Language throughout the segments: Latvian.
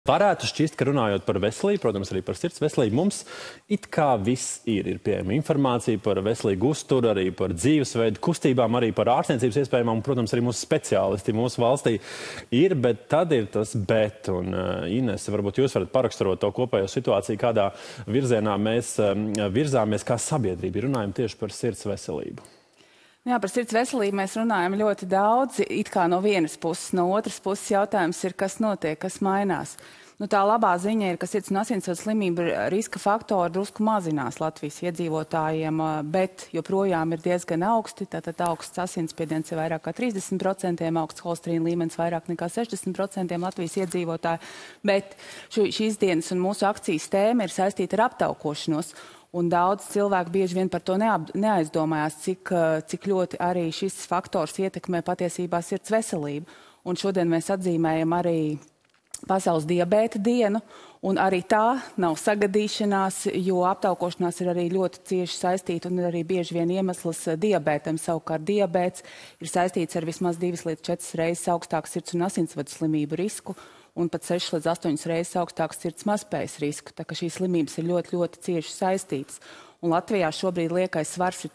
Varētu šķist, ka runājot par veselību, protams, arī par sirds veselību, mums it kā viss ir pieejama informācija par veselīgu uzturu, arī par dzīvesveidu kustībām, arī par ārstniecības iespējamām, un, protams, arī mūsu speciālisti mūsu valstī ir, bet tad ir tas bet, un Inese, varbūt jūs varat paraksturot to kopējo situāciju, kādā virzienā mēs virzāmies kā sabiedrība, runājam tieši par sirds veselību. Jā, par sirds veselību mēs runājam ļoti daudz, it kā no vienas puses. No otras puses jautājums ir, kas notiek, kas mainās. Tā labā ziņa ir, ka sirds un asinsvadu slimību riska faktori drusku mazinās Latvijas iedzīvotājiem, bet joprojām ir diezgan augsti. Tātad augsts asinsspiediens ir vairāk kā 30%, augsts holesterīna līmenis vairāk nekā 60% Latvijas iedzīvotāju. Bet šīs dienas un mūsu akcijas tēma ir saistīta ar aptaukošanos. Un daudz cilvēku bieži vien par to neaizdomājās, cik ļoti arī šis faktors ietekmē patiesībā sirds veselību. Un šodien mēs atzīmējam arī Pasaules diabēta dienu, un arī tā nav sagadīšanās, jo aptaukošanās ir arī ļoti cieši saistīta un arī bieži vien iemesls diabētam. Savukārt diabēts ir saistīts ar vismaz 2 līdz 4 reizes augstāku sirds un asinsvadu slimību risku, un pat 6 līdz 8 reizes augstāku sirds mazspējas risku. Tā ka šīs slimības ir ļoti, ļoti cieši saistītas. Un Latvijā šobrīd liekais svars ir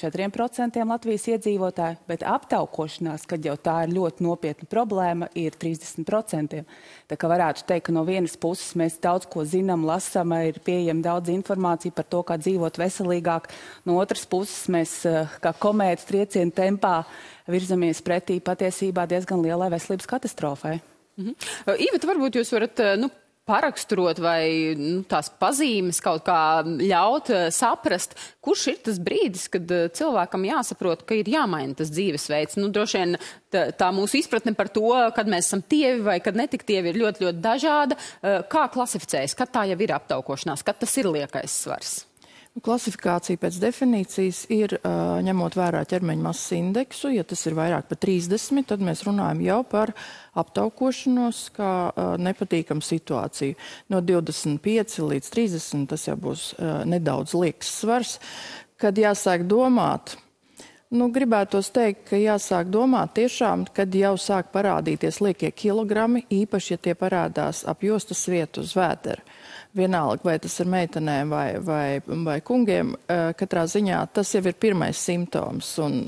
34% Latvijas iedzīvotāji, bet aptaukošanās, kad jau tā ir ļoti nopietna problēma, ir 30%. Tā kā varētu teikt, ka no vienas puses mēs daudz ko zinām, lasām, ir pieejama daudz informācija par to, kā dzīvot veselīgāk. No otras puses mēs kā komētas trieciena tempā virzamies pretī patiesībā diezgan lielai veselības katastrofai. Iveta, varbūt jūs varat paraksturot vai tās pazīmes kaut kā ļaut saprast, kurš ir tas brīdis, kad cilvēkam jāsaprot, ka ir jāmaina tas dzīvesveids. Droši vien tā mūsu izpratne par to, kad mēs esam tievi vai kad netik tievi, ir ļoti, ļoti dažāda. Kā klasificējas, kad tā jau ir aptaukošanās, kad tas ir liekais svars? Klasifikācija pēc definīcijas ir, ņemot vērā ķermeņa masas indeksu, ja tas ir vairāk par 30, tad mēs runājam jau par aptaukošanos kā nepatīkamu situāciju. No 25 līdz 30 tas jau būs nedaudz lieks svars, kad jāsāk domāt. Gribētos teikt, ka jāsāk domāt tiešām, kad jau sāk parādīties liekie kilogrami, īpaši, ja tie parādās ap jostas vietu uz vēdera. Vienalga, vai tas ir meitenēm vai kungiem, katrā ziņā tas jau ir pirmais simptoms. Un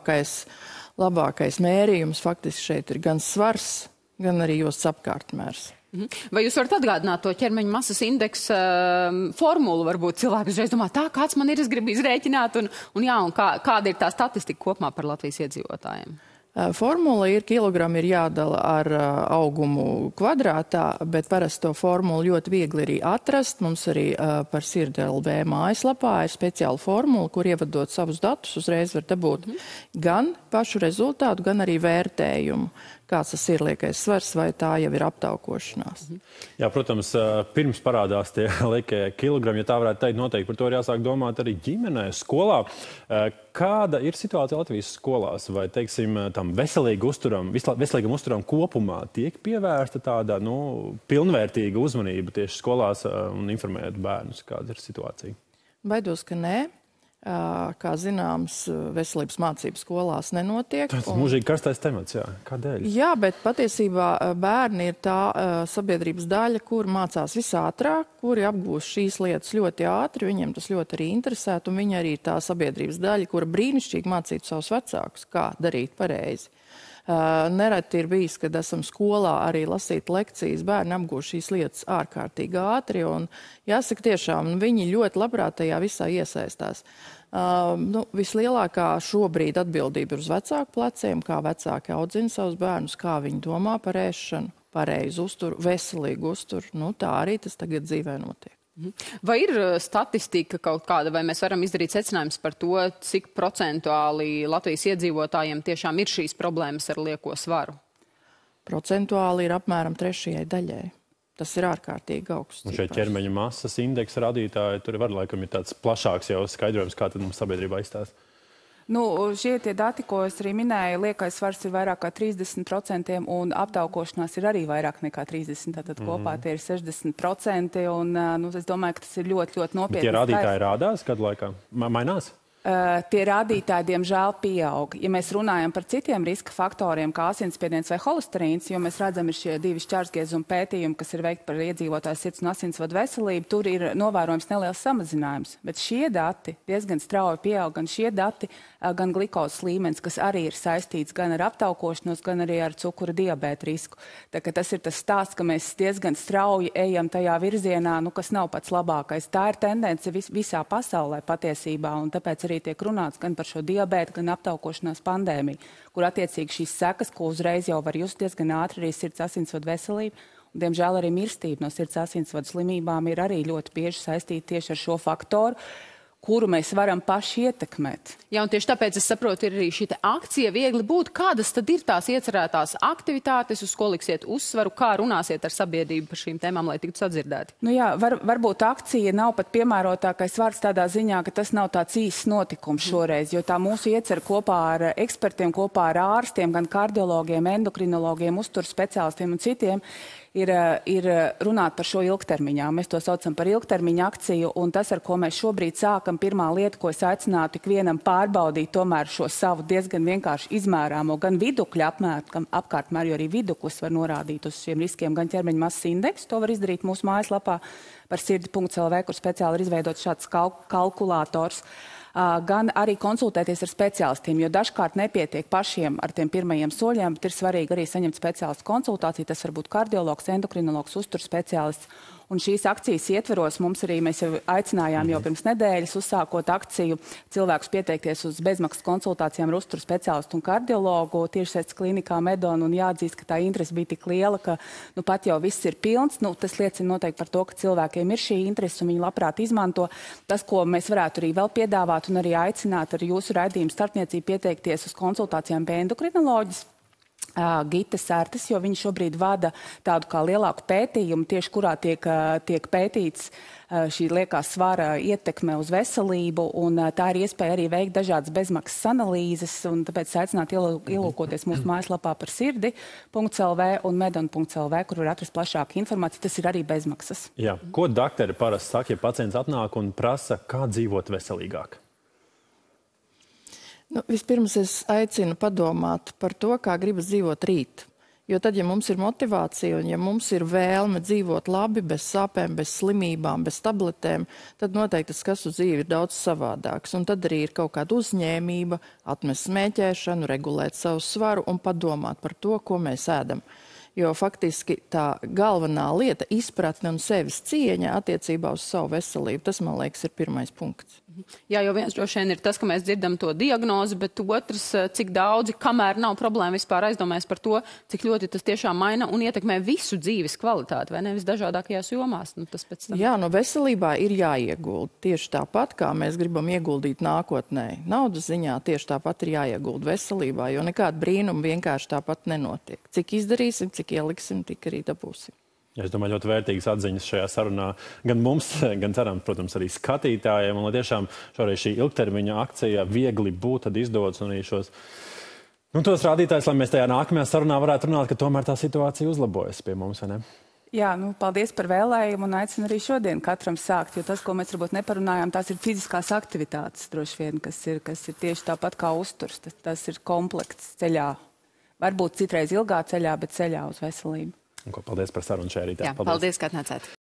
labākais mērījums faktiski šeit ir gan svars, gan arī jostas apkārtmērs. Vai jūs varat atgādināt to ķermeņa masas indeksa formulu? Varbūt cilvēki uzreiz domā, kāds man ir, es gribu izrēķināt, un kāda ir tā statistika kopumā par Latvijas iedzīvotājiem? Formula ir, kilogrami ir jādala ar augumu kvadrātā, bet parasti to formulu ļoti viegli arī atrast. Mums arī par Sirdi LV mājaslapā ir speciāla formula, kur ievadot savus datus, uzreiz var dabūt gan pašu rezultātu, gan arī vērtējumu, kāds tas ir liekais svars, vai tā jau ir aptaukošanās. Jā, protams, pirms parādās tie liekie kilogrami, ja tā varētu teikt, noteikti par to ir jāsāk domāt arī ģimenē, skolā. Kāda ir situācija Latvijas skolās? Vai, teiksim, tam veselīgam uzturam kopumā tiek pievērsta tāda, pilnvērtīga uzmanība tieši skolās un informējot bērnus? Kāda ir situācija? Baidos, ka nē. Kā zināms, veselības mācības skolās nenotiek. Tas mūžīgi karstais temats, jā. Kādēļ? Jā, bet patiesībā bērni ir tā sabiedrības daļa, kur mācās visātrāk, kuri apgūst šīs lietas ļoti ātri, viņiem tas ļoti arī interesētu, un viņi arī ir tā sabiedrības daļa, kura brīnišķīgi mācītu savus vecākus, kā darīt pareizi. Nereti ir bijis, kad esam skolā arī lasīt lekcijas, bērni apgūst šīs lietas ārkārtīgi ātri, un jāsaka tiešām, viņi ļoti labprāt tajā visā iesaistās. Vislielākā šobrīd atbildība ir uz vecāku pleciem, kā vecāki audzina savus bērnus, kā viņi domā par ēšanu, pareizu uzturu, veselīgu uzturu. Tā arī tas tagad dzīvē notiek. Vai ir statistika kaut kāda, vai mēs varam izdarīt secinājumus par to, cik procentuāli Latvijas iedzīvotājiem tiešām ir šīs problēmas ar lieko svaru? Procentuāli ir apmēram 1/3 daļai. Tas ir ārkārtīgi augsts. Un šeit ķermeņa masas indeksa rādītāji, tur laikam ir tāds plašāks jau skaidrojums, kā tad mums sabiedrībā izstās. Šie tie dati, ko es arī minēju, liekais svars ir vairāk kā 30%, un aptaukošanās ir arī vairāk nekā 30%. Tātad kopā tie ir 60%, un es domāju, ka tas ir ļoti, ļoti nopietni. Bet tie rādītāji rādās kādu laikā? Mainās? Tie rādītāji, diemžēl, pieaug. Ja mēs runājam par citiem riska faktoriem, kā asinsspiediens vai holesterīns, jo mēs redzam, ir šie 2 šķērsgriezuma pētījumi, kas ir veikti par iedzīvotāju sirds un asinsvadu veselību, tur ir novērojams neliels samazinājums. Bet šie dati diezgan strauji pieaug, gan šie dati, gan glikozes līmenis, kas arī ir saistīts gan ar aptaukošanos, gan arī ar cukura diabēta risku. Tā ka tas ir tas stāsts, ka mēs diezgan strauji ejam tajā virzienā, kas nav pats labākais. Tā ir tendence visā pasaulē patiesībā, un tāpēc arī tiek runāts gan par šo diabētu, gan aptaukošanās pandēmiju, kur attiecīgi šīs sekas, ko uzreiz jau var just diezgan ātri arī sirds asinsvadu veselība, un diemžēl arī mirstība no sirds asinsvadu slimībām ir arī ļoti bieži saistīta tieši ar šo faktoru, kuru mēs varam paši ietekmēt. Jā, un tieši tāpēc es saprotu, ir arī šī akcija viegli būt. Kādas tad ir tās iecerētās aktivitātes, uz ko liksiet uzsvaru, kā runāsiet ar sabiedrību par šīm tēmām, lai tiktu sadzirdēti? Nu jā, varbūt akcija nav pat piemērotākais vārds tādā ziņā, ka tas nav tāds īsts notikums šoreiz, jo tā mūsu iecer kopā ar ekspertiem, kopā ar ārstiem, gan kardiologiem, endokrinologiem, uzturs speciālistiem un citiem, ir runāt par šo ilgtermiņā. Mēs to saucam par ilgtermiņa akciju, un tas, ar ko mēs šobrīd sākam, pirmā lieta, ko es aicinātu ikvienam pārbaudīt tomēr šo savu diezgan vienkārši izmērāmo gan vidukļa apkārtmēru, jo arī viduklis var norādīt uz šiem riskiem, gan ķermeņa masas indeksu. To var izdarīt mūsu mājaslapā par sirdi.lv, kur speciāli ir izveidots šāds kalkulators. Gan arī konsultēties ar speciālistiem, jo dažkārt nepietiek pašiem ar tiem pirmajiem soļiem, bet ir svarīgi arī saņemt speciālistu konsultāciju. Tas var būt kardiologs, endokrinologs, uzturs speciālists. Un šīs akcijas ietveros mums arī mēs jau aicinājām jau pirms nedēļas uzsākot akciju cilvēkus pieteikties uz bezmaksas konsultācijām ar uzturu speciālistu un kardiologu tiešsaistes klinikā Medon, un jāatzīst, ka tā interese bija tik liela, ka pat jau viss ir pilns. Tas liecina noteikti par to, ka cilvēkiem ir šī interese un viņi labprāt izmanto. Tas, ko mēs varētu arī vēl piedāvāt un arī aicināt ar jūsu raidījumu starpniecību pieteikties uz konsultācijām pie endokrinoloģijas Gita Sērtas, jo viņi šobrīd vada tādu kā lielāku pētījumu, tieši kurā tiek pētīts šī liekā svara ietekme uz veselību, un tā ir iespēja arī veikt dažādas bezmaksas analīzes, un tāpēc aicināt ielūkoties mūsu mājaslapā par sirdi.lv un medon.lv, kur var atrast plašāku informāciju. Tas ir arī bezmaksas. Jā. Ko daktari parasti saka, ja pacients atnāk un prasa, kā dzīvot veselīgāk? Vispirms es aicinu padomāt par to, kā gribas dzīvot rīt. Jo tad, ja mums ir motivācija un ja mums ir vēlme dzīvot labi, bez sāpēm, bez slimībām, bez tabletēm, tad noteikti tas uz dzīvi ir daudz savādāks. Un tad arī ir kaut kāda uzņēmība, atmest smēķēšanu, regulēt savu svaru un padomāt par to, ko mēs ēdam. Jo faktiski tā galvenā lieta, izpratne un sevis cieņa attiecībā uz savu veselību, tas, man liekas, ir pirmais punkts. Jā, jo viens droši vien ir tas, ka mēs dzirdam to diagnozi, bet otrs, cik daudzi, kamēr nav problēma, vispār aizdomājas par to, cik ļoti tas tiešām maina un ietekmē visu dzīves kvalitāti, vai ne, visdažādākajās jomās. Tas pēc tam... Jā, veselībā ir jāiegulda. Tieši tāpat, kā mēs gribam ieguldīt nākotnē. Naudas ziņā tieši tāpat ir jāiegulda veselībā, jo nekāda brīnuma vienkārši tāpat nenotiek. Cik izdarīsim, cik ieliksim, tik arī dabūsim. Es domāju, ļoti vērtīgas atziņas šajā sarunā gan mums, gan ceram, protams, arī skatītājiem. Un lai tiešām šoreiz šī ilgtermiņa akcija viegli būt, tad izdodas un arī šos tos rādītājus, lai mēs tajā nākamajā sarunā varētu runāt, ka tomēr tā situācija uzlabojas pie mums, vai ne? Jā, paldies par vēlējumu un aicinu arī šodien katram sākt, jo tas, ko mēs varbūt neparunājām, tās ir fiziskās aktivitātes droši vien, kas ir tieši tāpat kā uzturs. Tas ir komplekts ceļā. Varbūt citreiz ilgā ceļā, bet ceļā uz veselību. Paldies par sarunu šajā rītā. Jā, paldies, ka atnācāt.